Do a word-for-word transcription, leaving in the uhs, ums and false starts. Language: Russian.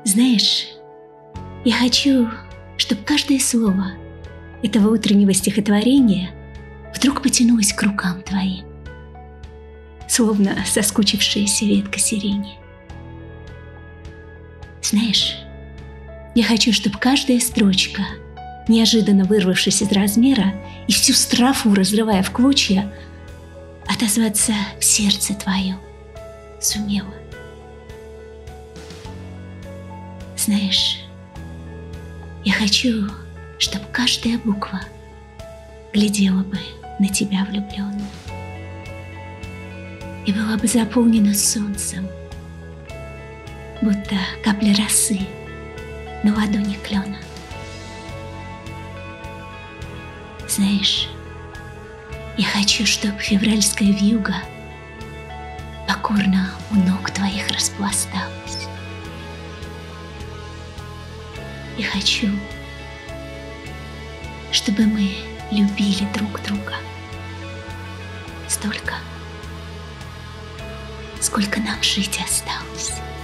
Знаешь, я хочу, чтобы каждое слово этого утреннего стихотворения вдруг потянулось к рукам твоим, словно соскучившаяся ветка сирени. Знаешь, я хочу, чтобы каждая строчка, неожиданно вырвавшись из размера и всю строфу разрывая в клочья, отозваться в сердце твое сумела. Знаешь, я хочу, чтобы каждая буква глядела бы на тебя влюбленно и была бы заполнена солнцем, будто капля росы на ладони клена. Знаешь, я хочу, чтобы февральская вьюга покорно у ног твоих распласталась. И хочу, чтобы мы любили друг друга столько, сколько нам жить осталось.